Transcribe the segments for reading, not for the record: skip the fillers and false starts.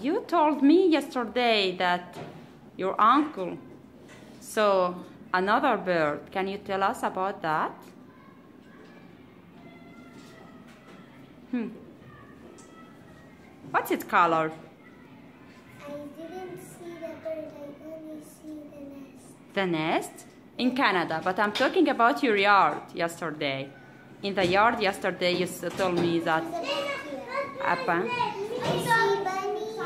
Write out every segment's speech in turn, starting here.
you told me yesterday that your uncle saw another bird. Can you tell us about that? What's its color? I didn't see the bird, I only see the nest. The nest? In Canada, but I'm talking about your yard yesterday. In the yard yesterday you told me that... Appa? I see bunnies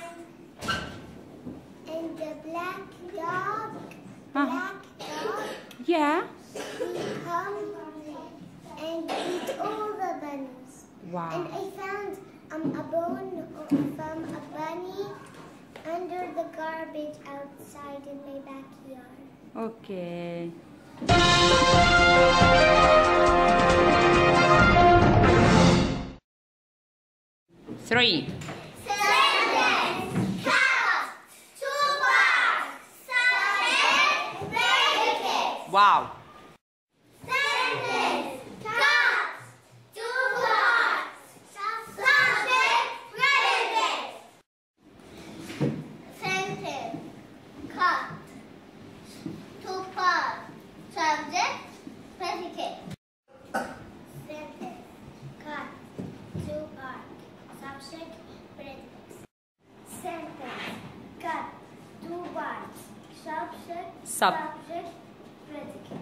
and the black dog. Black dog. Yeah. He come and eat all the bunnies. Wow. And I found a bone from a bunny under the garbage outside in my backyard. Okay. Three. Sentence. Cows. 2 barks. Subject. Predicate. Wow. Sentence. Cows. 2 barks. Subject. Predicate. Sentence. Cut. 2 parts. Subject. Predicate. Sentence. Cut. 2 parts. Subject. Predicate. Sentence. Cut. 2 parts. Subject. Subject. Predicate.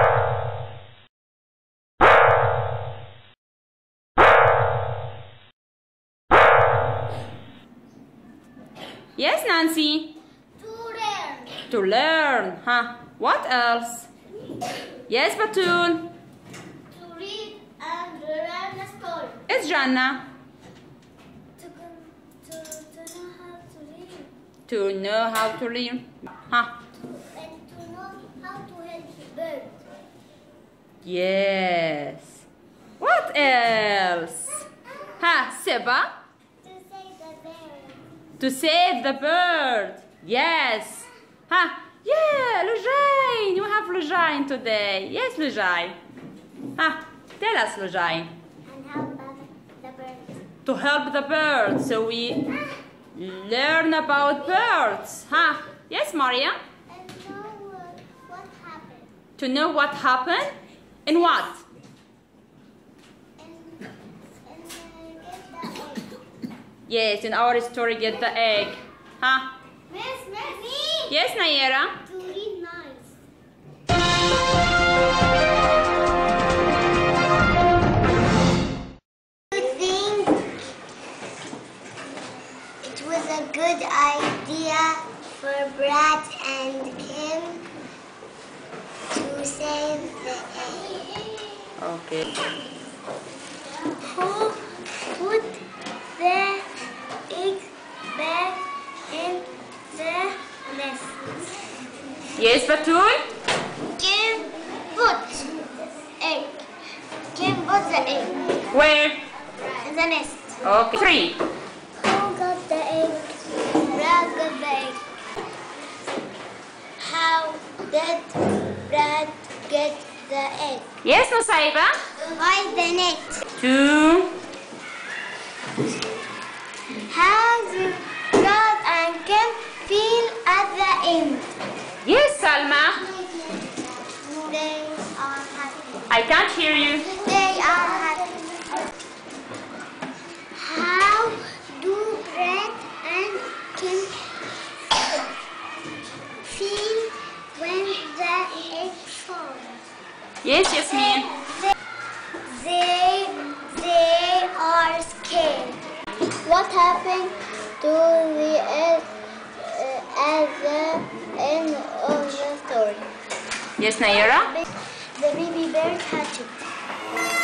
Yes, Nancy. To learn. To learn, huh? What else? Yes, Batul. To read and learn a story. It's Jannah. To know how to read. To know how to learn, huh? And to know how to help the bird. Yes. What else? Huh, Seba? To save the bird. To save the bird. Yes. Huh? Yeah, Lujain. You have Lujain today. Yes, Lujain. Huh? Tell us, Lujain. And help the bird. To help the birds. So we learn about birds. Huh? Yes, Maria? And know what happened. To know what happened? In what? And get the egg. Yes, in our story, get the egg. Huh? Miss. Yes, Nayera? To read nice. I think it was a good idea for Brad and Kim to save the egg. Okay. Who put the egg back in the nest? Yes, Batul? Kim put egg. Kim put the egg Where? in the nest. Okay. 3. Who got the egg? Brad got the egg. How did Brad get the egg? Yes, Nusaiba? By the net. 2. How do Brad and Kim feel at the end? Yes, Salma? They are happy. I can't hear you. They are happy. How do Brad and Kim feel when the egg falls? Yes, Yasmin. They are scared. What happened to the egg at the end of the story? Yes, Nayera? The baby bird hatched.